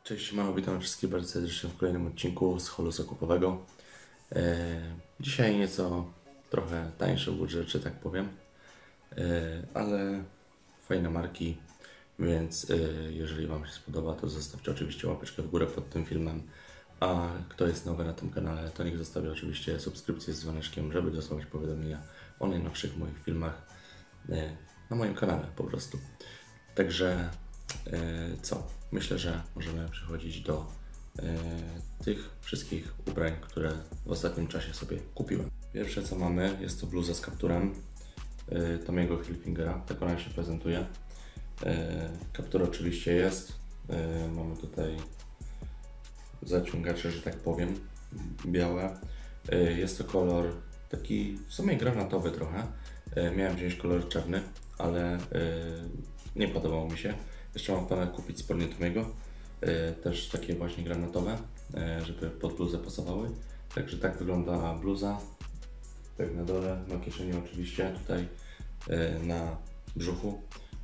Cześć, siemano, witam wszystkich bardzo serdecznie w kolejnym odcinku z holu zakupowego. Dzisiaj nieco trochę tańsze budżet, że tak powiem, ale fajne marki, więc jeżeli Wam się spodoba, to zostawcie oczywiście łapeczkę w górę pod tym filmem, a kto jest nowy na tym kanale, to niech zostawi oczywiście subskrypcję z dzwoneczkiem, żeby dostawać powiadomienia o najnowszych moich filmach na moim kanale po prostu. Także co? Myślę, że możemy przechodzić do tych wszystkich ubrań, które w ostatnim czasie sobie kupiłem. Pierwsze co mamy, jest to bluza z kapturem Tommy'ego Hilfigera, tak ona się prezentuje. Kaptur oczywiście jest, mamy tutaj zaciągacze, że tak powiem, białe. Jest to kolor taki w sumie granatowy trochę. Miałem wziąć kolor czarny, ale nie podobało mi się. Jeszcze mam w planach kupić spodnie Tommy'ego, też takie właśnie granatowe, żeby pod bluzę pasowały. Także tak wygląda bluza, tak na dole, na kieszeni oczywiście, tutaj na brzuchu.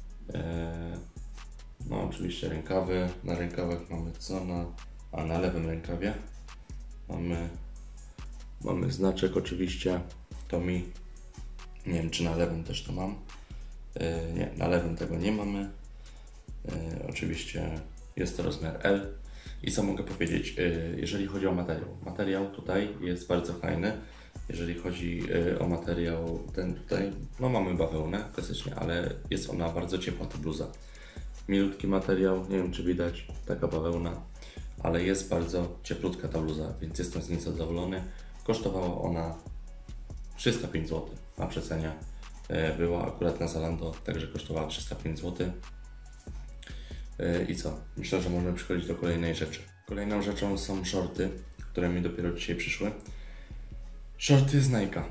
No oczywiście rękawy, na rękawach mamy co? Na lewym rękawie mamy znaczek oczywiście Tommy. Nie wiem, czy na lewym też to mam. Nie, na lewym tego nie mamy. Oczywiście jest to rozmiar L. I co mogę powiedzieć, jeżeli chodzi o materiał tutaj jest bardzo fajny. Jeżeli chodzi o materiał ten tutaj, no mamy bawełnę klasycznie, ale jest ona bardzo ciepła, ta bluza. Milutki materiał, nie wiem czy widać, taka bawełna, ale jest bardzo cieplutka ta bluza, więc jestem z niej zadowolony. Kosztowała ona 305 zł na przecenie. Była akurat na Zalando, także kosztowała 305 zł. I co? Myślę, że możemy przechodzić do kolejnej rzeczy. Kolejną rzeczą są shorty, które mi dopiero dzisiaj przyszły. Shorty z Nike'a.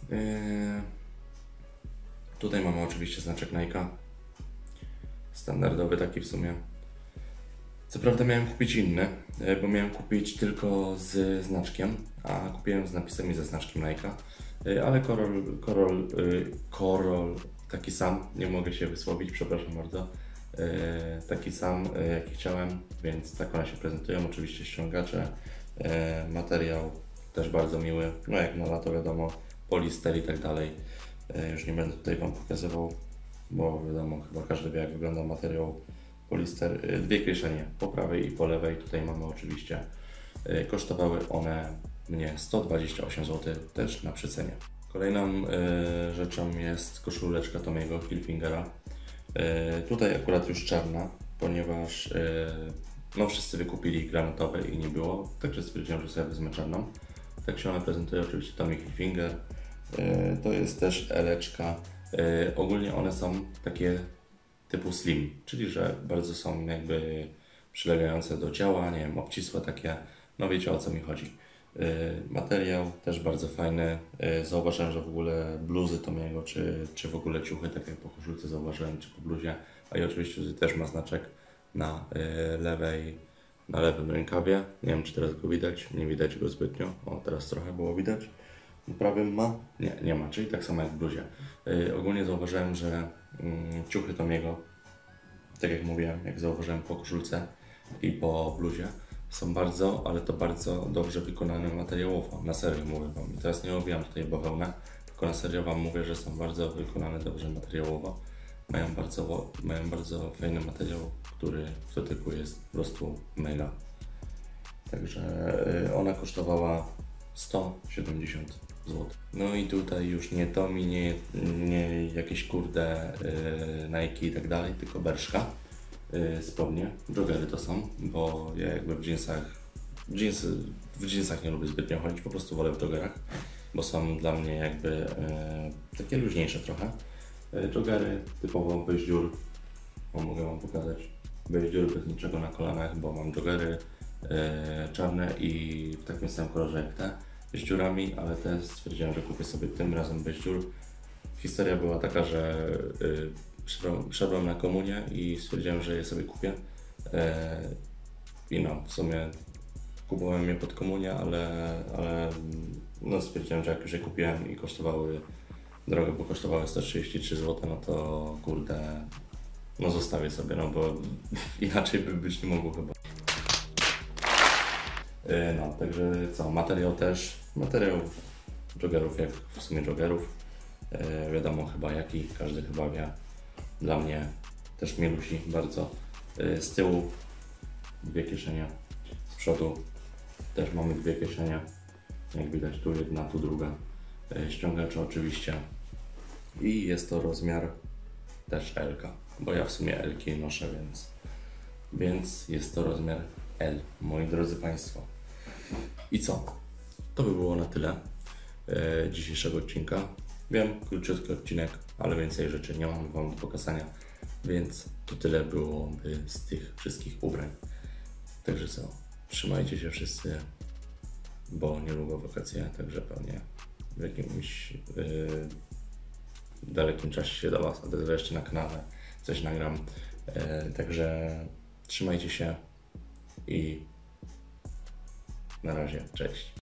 Tutaj mamy oczywiście znaczek Nike'a. Standardowy taki w sumie. Co prawda miałem kupić inny, bo miałem kupić tylko z znaczkiem, a kupiłem z napisem i ze znaczkiem Nike'a. Ale Korol taki sam, nie mogę się wysłowić, przepraszam bardzo. Taki sam jaki chciałem, więc tak one się prezentują. Oczywiście ściągacze, materiał też bardzo miły, no jak na lato wiadomo, polister i tak dalej. Już nie będę tutaj Wam pokazywał, bo wiadomo, chyba każdy wie jak wygląda materiał polister. Dwie kieszenie, po prawej i po lewej, tutaj mamy oczywiście. Kosztowały one mnie 128 zł, też na przecenie. Kolejną rzeczą jest koszuleczka Tommy'ego Hilfigera. Tutaj akurat już czarna, ponieważ no wszyscy wykupili granatowe i nie było, także stwierdziłem, że sobie wezmę czarną. Tak się ona prezentuje, oczywiście Tommy Hilfiger. To jest też eleczka. Ogólnie one są takie typu slim, czyli że bardzo są jakby przylegające do ciała, nie wiem, obcisłe takie, no wiecie o co mi chodzi. Materiał też bardzo fajny. Zauważyłem, że w ogóle bluzy Tommy'ego, czy w ogóle ciuchy, tak jak po koszulce zauważyłem, czy po bluzie, a i oczywiście tutaj też ma znaczek na lewym rękawie. Nie wiem, czy teraz go widać, nie widać go zbytnio. O, teraz trochę było widać. Na prawym ma? Nie ma, czyli tak samo jak w bluzie. Ogólnie zauważyłem, że ciuchy Tommy'ego, tak jak mówiłem, jak zauważyłem po koszulce i po bluzie, są bardzo, ale to bardzo dobrze wykonane materiałowo. Na serio mówię Wam. I teraz nie owijam tutaj bawełnę, tylko na serio Wam mówię, że są bardzo wykonane dobrze materiałowo. Mają bardzo fajny materiał, który w dotyku jest po prostu mega. Także ona kosztowała 170 zł. No i tutaj już nie Tommy, nie jakieś kurde Nike i tak dalej, tylko Bershka. Spodnie, joggery to są, bo ja jakby w jeansach nie lubię zbytnio chodzić, po prostu wolę w joggerach, bo są dla mnie jakby takie luźniejsze trochę. Joggery typowo bez dziur, mogę Wam pokazać, bez dziur, bez niczego na kolanach, bo mam joggery czarne i w takim samym kolorze jak te, z dziurami, ale te stwierdziłem, że kupię sobie tym razem bez dziur. Historia była taka, że wszedłem na komunię i stwierdziłem, że je sobie kupię. I no, w sumie kupowałem je pod komunię, ale no stwierdziłem, że jak już je kupiłem i kosztowały drogo, bo kosztowały 133 zł, no to kurde, no zostawię sobie, no bo inaczej by być nie mogło chyba. No, także co, materiał joggerów, jak w sumie joggerów, wiadomo chyba jaki, każdy chyba wie. Dla mnie też mielusi bardzo. Z tyłu 2 kieszenie, z przodu też mamy 2 kieszenie, jak widać tu jedna, tu druga. Ściągacze oczywiście i jest to rozmiar też L, bo ja w sumie L-ki noszę, więc jest to rozmiar L, moi drodzy Państwo. I co? To by było na tyle dzisiejszego odcinka. Wiem, króciutki odcinek, ale więcej rzeczy nie mam Wam do pokazania, więc to tyle byłoby z tych wszystkich ubrań. Także co? Trzymajcie się wszyscy, bo niedługo wakacje, także pewnie w jakimś dalekim czasie się do Was odezwę jeszcze na kanale, coś nagram. Także trzymajcie się i na razie, cześć.